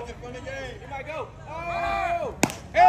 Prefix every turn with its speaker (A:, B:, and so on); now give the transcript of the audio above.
A: Bison, fun the game.
B: He might go. Oh! Hey!